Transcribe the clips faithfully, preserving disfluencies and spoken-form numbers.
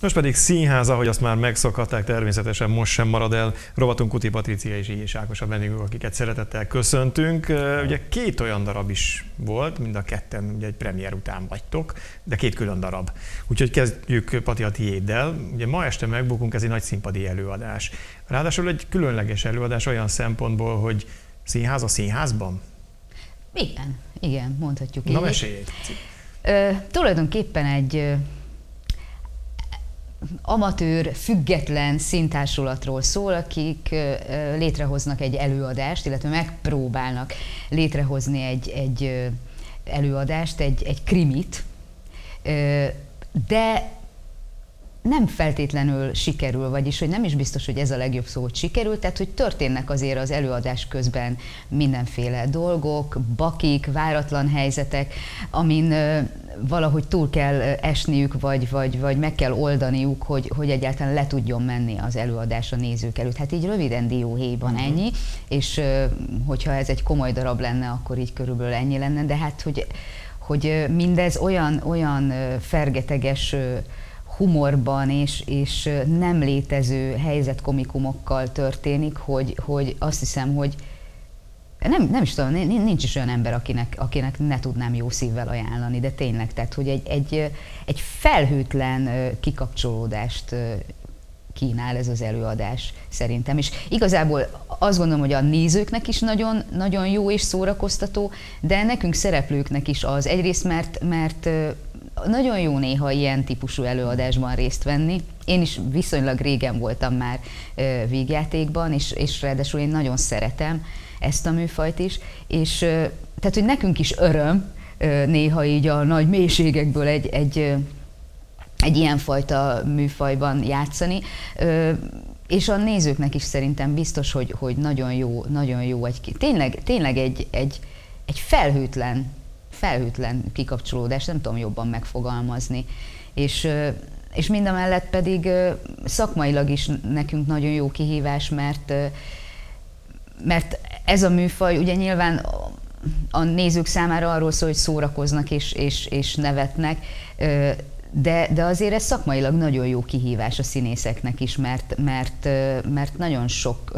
Most pedig színház, ahogy azt már megszokhatták, természetesen most sem marad el. Rovatunk Kuti Patricia és Illyés Ákos a vendégünk, akiket szeretettel köszöntünk. Ugye két olyan darab is volt, mind a ketten ugye egy premier után vagytok, de két külön darab. Úgyhogy kezdjük, Pati, a tiéddel. Ugye ma este megbukunk, ez egy nagy színpadi előadás. Ráadásul egy különleges előadás olyan szempontból, hogy színház a színházban? Igen, igen, mondhatjuk így. Na, mesélj! Ö, tulajdonképpen egy amatőr, független színtársulatról szól, akik létrehoznak egy előadást, illetve megpróbálnak létrehozni egy, egy előadást, egy, egy krimit, de nem feltétlenül sikerül, vagyis hogy nem is biztos, hogy ez a legjobb szó, hogy sikerül, tehát hogy történnek azért az előadás közben mindenféle dolgok, bakik, váratlan helyzetek, amin valahogy túl kell esniük, vagy, vagy, vagy meg kell oldaniuk, hogy, hogy egyáltalán le tudjon menni az előadás a nézők előtt. Hát így röviden dióhéjban uh-huh. ennyi, és hogyha ez egy komoly darab lenne, akkor így körülbelül ennyi lenne, de hát hogy, hogy mindez olyan, olyan fergeteges humorban és, és nem létező helyzetkomikumokkal történik, hogy, hogy azt hiszem, hogy nem, nem is tudom, nincs is olyan ember, akinek, akinek ne tudnám jó szívvel ajánlani, de tényleg, tehát, hogy egy, egy, egy felhőtlen kikapcsolódást kínál ez az előadás szerintem. És igazából azt gondolom, hogy a nézőknek is nagyon, nagyon jó és szórakoztató, de nekünk szereplőknek is az. Egyrészt, mert, mert nagyon jó néha ilyen típusú előadásban részt venni. Én is viszonylag régen voltam már vígjátékban, és, és ráadásul én nagyon szeretem ezt a műfajt is, és tehát, hogy nekünk is öröm néha így a nagy mélységekből egy, egy, egy ilyenfajta műfajban játszani, és a nézőknek is szerintem biztos, hogy, hogy nagyon jó, nagyon jó egy, tényleg, tényleg egy, egy, egy felhőtlen, felhőtlen kikapcsolódás, nem tudom jobban megfogalmazni, és, és mindamellett pedig szakmailag is nekünk nagyon jó kihívás, mert mert ez a műfaj ugye nyilván a nézők számára arról szól, hogy szórakoznak és, és, és nevetnek, de, de azért ez szakmailag nagyon jó kihívás a színészeknek is, mert, mert, mert nagyon sok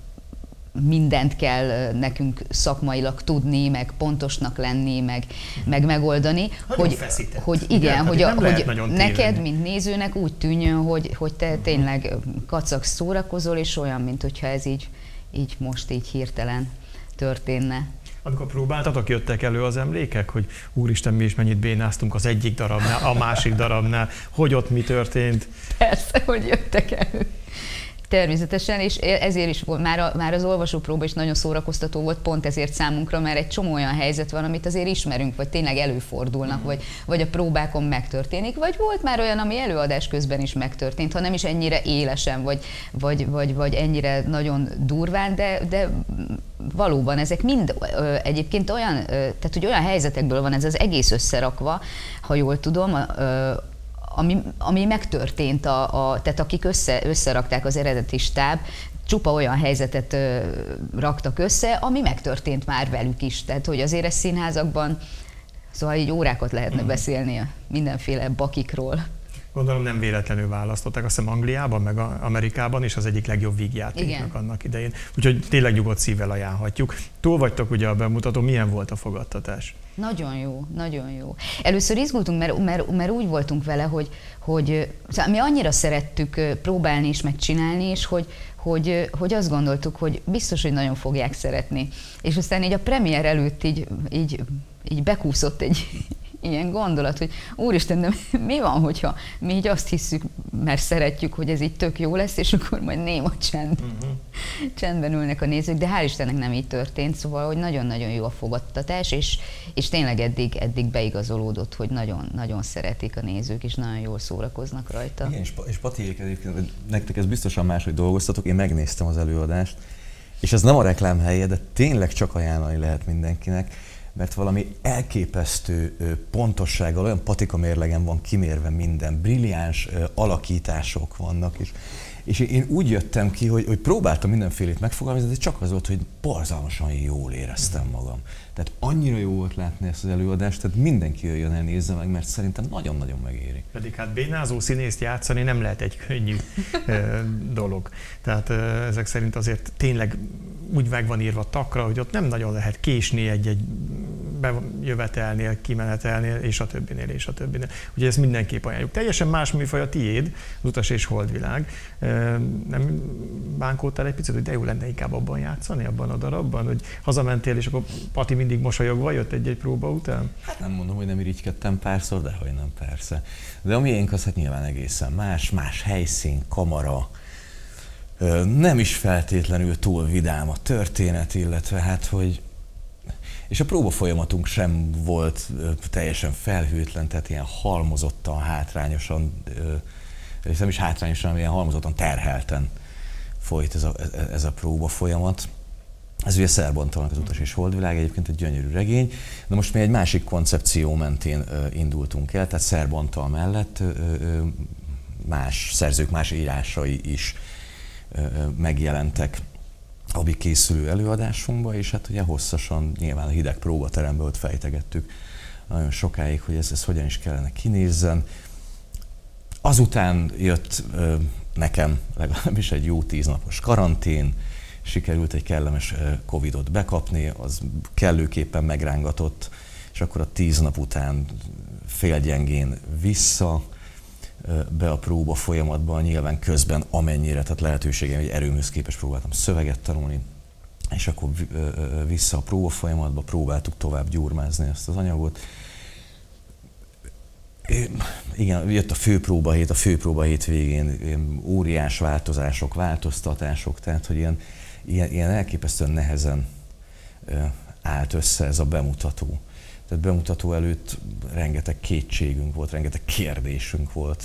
mindent kell nekünk szakmailag tudni, meg pontosnak lenni, meg, meg megoldani, hogy, hogy igen, igen hogy, a, hogy neked, mint nézőnek úgy tűnjön, hogy, hogy te tényleg kacagsz, szórakozol, és olyan, mint hogyha ez így így most így hirtelen történne. Amikor próbáltatok, jöttek elő az emlékek, hogy úristen, mi is mennyit bénáztunk az egyik darabnál, a másik darabnál, hogy ott mi történt? Persze, hogy jöttek elő. Természetesen, és ezért is volt, már, a, már az olvasópróba is nagyon szórakoztató volt, pont ezért számunkra, mert egy csomó olyan helyzet van, amit azért ismerünk, vagy tényleg előfordulnak, mm. vagy, vagy a próbákon megtörténik, vagy volt már olyan, ami előadás közben is megtörtént, ha nem is ennyire élesen, vagy, vagy, vagy, vagy ennyire nagyon durván, de, de valóban ezek mind ö, egyébként olyan, ö, tehát hogy olyan helyzetekből van ez az egész összerakva, ha jól tudom, ö, Ami, ami megtörtént, a, a, tehát akik össze, összerakták az eredeti stáb, csupa olyan helyzetet ö, raktak össze, ami megtörtént már velük is. Tehát, hogy azért ez színházakban, szóval így órákat lehetne beszélni a mindenféle bakikról. Gondolom nem véletlenül választották, azt hiszem Angliában, meg Amerikában is az egyik legjobb vígjátéknak annak idején. Úgyhogy tényleg nyugodt szívvel ajánlhatjuk. Túl vagytok ugye a bemutató, milyen volt a fogadtatás? Nagyon jó, nagyon jó. Először izgultunk, mert, mert, mert úgy voltunk vele, hogy, hogy szóval mi annyira szerettük próbálni és megcsinálni, és hogy, hogy, hogy azt gondoltuk, hogy biztos, hogy nagyon fogják szeretni. És aztán így a premier előtt így, így, így bekúszott egy ilyen gondolat, hogy úristen, de mi van, hogyha mi így azt hiszük, mert szeretjük, hogy ez így tök jó lesz, és akkor majd néma csend. Uh-huh. Csendben ülnek a nézők, de hál' Istennek nem így történt, szóval, hogy nagyon-nagyon jó a fogadtatás, és, és tényleg eddig, eddig beigazolódott, hogy nagyon-nagyon szeretik a nézők, és nagyon jól szórakoznak rajta. Igen, és, és Pati, nektek ez biztosan máshogy dolgoztatok, én megnéztem az előadást, és ez nem a reklám helye, de tényleg csak ajánlani lehet mindenkinek, mert valami elképesztő pontossággal, olyan patika mérlegen van kimérve minden, brilliáns alakítások vannak, és És én úgy jöttem ki, hogy, hogy próbáltam mindenfélét megfogalmazni, de csak az volt, hogy borzalmasan jól éreztem magam. Tehát annyira jó volt látni ezt az előadást, tehát mindenki jöjjön el, nézze meg, mert szerintem nagyon-nagyon megéri. Pedig hát bénázó színészt játszani nem lehet egy könnyű dolog. Tehát ezek szerint azért tényleg úgy meg van írva takra, hogy ott nem nagyon lehet késni egy-egy bejövetelnél, kimenetelnél, és a többinél, és a többinél. Ugye ezt mindenképp ajánljuk. Teljesen más műfaj a tiéd, az Utas és Holdvilág. Nem bánkódtál egy picit, hogy de jó lenne inkább abban játszani, abban a darabban, hogy hazamentél, és akkor Pati mindig mosolyogva jött egy-egy próba után? Hát nem mondom, hogy nem irigykedtem párszor, de hogy nem, persze. De a miénk az hát nyilván egészen más, más helyszín, kamara, nem is feltétlenül túl vidám a történet, illetve hát, hogy és a próba folyamatunk sem volt teljesen felhőtlen, tehát ilyen halmozottan, hátrányosan, és nem is hátrányosan, hanem ilyen halmozottan terhelten folyt ez a, ez a próba folyamat. Ez ugye Szerb Antalnak az Utas és Holdvilág, egyébként egy gyönyörű regény, de most mi egy másik koncepció mentén indultunk el, tehát Szerb Antal mellett más szerzők, más írásai is megjelentek a mi készülő előadásunkba, és hát ugye hosszasan, nyilván a hideg próbateremben ott fejtegettük nagyon sokáig, hogy ez, ez hogyan is kellene kinézzen. Azután jött ö, nekem legalábbis egy jó tíznapos karantén, sikerült egy kellemes Covidot bekapni, az kellőképpen megrángatott, és akkor a tíz nap után félgyengén vissza be a próba folyamatban, nyilván közben amennyire, tehát lehetőségem, hogy erőmhöz képest próbáltam szöveget tanulni, és akkor vissza a próba folyamatba próbáltuk tovább gyurmázni ezt az anyagot. Igen, jött a főpróba hét, a főpróba hét végén óriás változások, változtatások, tehát hogy ilyen, ilyen, ilyen elképesztően nehezen állt össze ez a bemutató. Tehát bemutató előtt rengeteg kétségünk volt, rengeteg kérdésünk volt.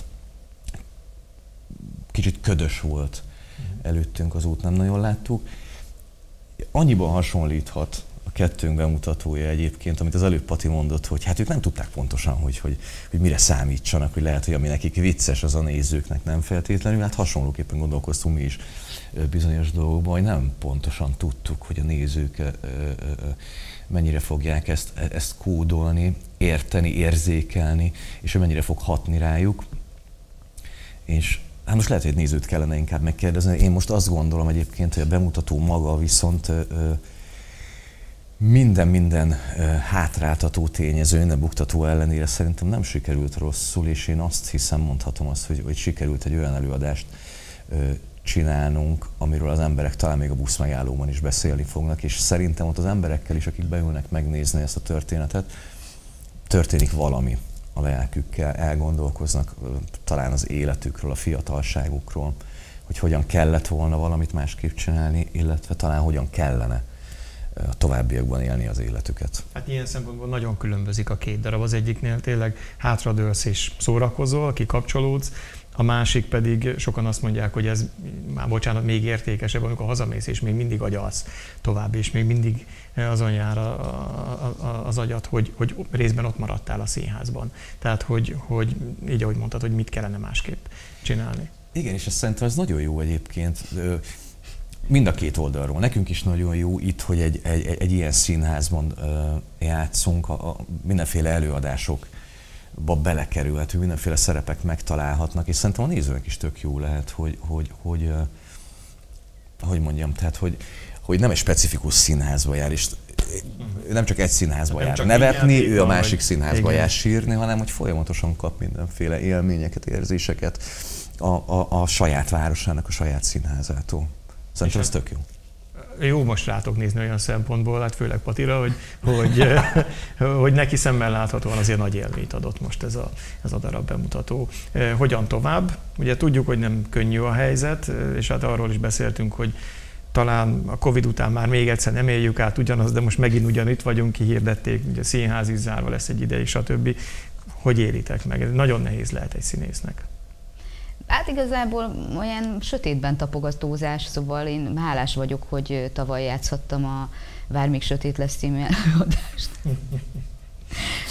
Kicsit ködös volt előttünk az út, nem nagyon láttuk. Annyiban hasonlíthat a kettőnk bemutatója egyébként, amit az előbb Pati mondott, hogy hát ők nem tudták pontosan, hogy, hogy, hogy mire számítsanak, hogy lehet, hogy ami nekik vicces, az a nézőknek nem feltétlenül. Hát hasonlóképpen gondolkoztunk mi is bizonyos dolgokban, hogy nem pontosan tudtuk, hogy a nézők mennyire fogják ezt, ezt kódolni, érteni, érzékelni, és mennyire fog hatni rájuk. És hát most lehet, hogy egy nézőt kellene inkább megkérdezni. Én most azt gondolom egyébként, hogy a bemutató maga viszont minden-minden hátráltató tényező, minden buktató ellenére szerintem nem sikerült rosszul, és én azt hiszem, mondhatom azt, hogy, hogy sikerült egy olyan előadást csinálnunk, amiről az emberek talán még a busz megállóban is beszélni fognak, és szerintem ott az emberekkel is, akik beülnek megnézni ezt a történetet, történik valami a lelkükkel, elgondolkoznak talán az életükről, a fiatalságukról, hogy hogyan kellett volna valamit másképp csinálni, illetve talán hogyan kellene a továbbiakban élni az életüket. Hát ilyen szempontból nagyon különbözik a két darab. Az egyiknél tényleg hátradőlsz és szórakozol, kikapcsolódsz, a másik pedig sokan azt mondják, hogy ez, már bocsánat, még értékesebb, amikor hazamész, és még mindig agyalsz tovább, és még mindig azon jár a, a, a, az agyat, hogy, hogy részben ott maradtál a színházban. Tehát, hogy, hogy így ahogy mondtad, hogy mit kellene másképp csinálni. Igen, és ezt szerintem ez nagyon jó egyébként. Mind a két oldalról. Nekünk is nagyon jó itt, hogy egy, egy, egy ilyen színházban játszunk, a, a mindenféle előadások belekerülhetünk, mindenféle szerepek megtalálhatnak, és szerintem a nézőnek is tök jó lehet, hogy, hogy, hogy, hogy mondjam, tehát, hogy, hogy nem egy specifikus színházba jár, és nem csak egy színházba nem jár nevetni, ő a másik színházba jár sírni, hanem hogy folyamatosan kap mindenféle élményeket, érzéseket a, a, a saját városának, a saját színházától. Szerintem ez tök jó. Jó most rátok nézni olyan szempontból, hát főleg Patira, hogy, hogy, hogy neki szemmel láthatóan azért nagy élményt adott most ez a, ez a darab bemutató. Hogyan tovább? Ugye tudjuk, hogy nem könnyű a helyzet, és hát arról is beszéltünk, hogy talán a Covid után már még egyszer nem éljük át ugyanaz, de most megint ugyanitt vagyunk, kihirdették, ugye a színház is zárva lesz egy ideig, stb. Hogy élitek meg? Ez nagyon nehéz lehet egy színésznek. Hát igazából olyan sötétben tapogatózás, szóval én hálás vagyok, hogy tavaly játszhattam a Vár még sötét lesz című előadást.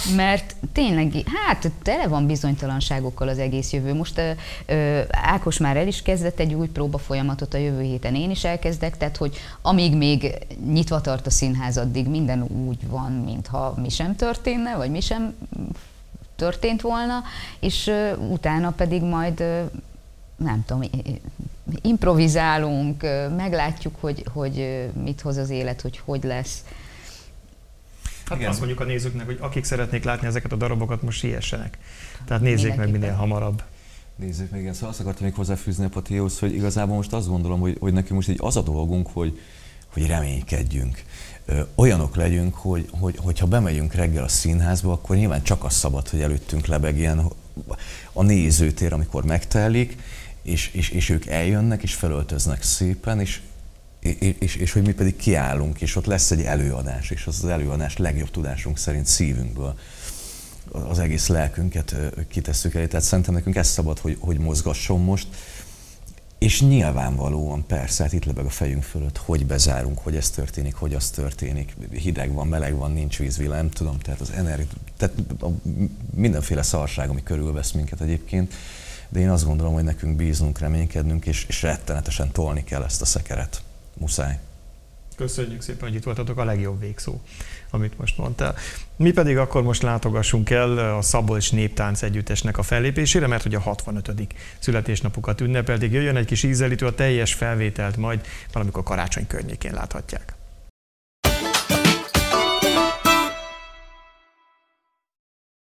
mert tényleg, hát tele van bizonytalanságokkal az egész jövő. Most ö, Ákos már el is kezdett egy új próba folyamatot, a jövő héten én is elkezdek, tehát hogy amíg még nyitva tart a színház, addig minden úgy van, mintha mi sem történne, vagy mi sem történt volna, és ö, utána pedig majd ö, nem tudom, improvizálunk, meglátjuk, hogy, hogy mit hoz az élet, hogy hogy lesz. Hát igen. Azt mondjuk a nézőknek, hogy akik szeretnék látni ezeket a darabokat, most siessenek. Tehát nézzék meg minél hamarabb. Nézzék meg, igen. Szóval azt akartam még hozzáfűzni a Patihoz, hogy igazából most azt gondolom, hogy, hogy nekünk most így az a dolgunk, hogy, hogy reménykedjünk. Ö, olyanok legyünk, hogy, hogy, hogyha bemegyünk reggel a színházba, akkor nyilván csak az szabad, hogy előttünk lebegjen a nézőtér, amikor megtelik, és, és, és ők eljönnek, és felöltöznek szépen, és, és, és, és hogy mi pedig kiállunk, és ott lesz egy előadás, és az az előadás legjobb tudásunk szerint szívünkből az egész lelkünket kitesszük elé. Tehát szerintem nekünk ez szabad, hogy, hogy mozgasson most. És nyilvánvalóan persze, hát itt lebeg a fejünk fölött, hogy bezárunk, hogy ez történik, hogy az történik. Hideg van, meleg van, nincs víz, villám, nem tudom, tehát az energia, tehát a mindenféle szarság, ami körülvesz minket egyébként. De én azt gondolom, hogy nekünk bíznunk, reménykednünk, és, és rettenetesen tolni kell ezt a szekeret. Muszáj. Köszönjük szépen, hogy itt voltatok, a legjobb végszó, amit most mondtál. Mi pedig akkor most látogassunk el a Szabolcs Néptánc Együttesnek a fellépésére, mert hogy a hatvanötödik születésnapukat ünnepelték. Jöjjön egy kis ízelítő, a teljes felvételt majd valamikor karácsony környékén láthatják.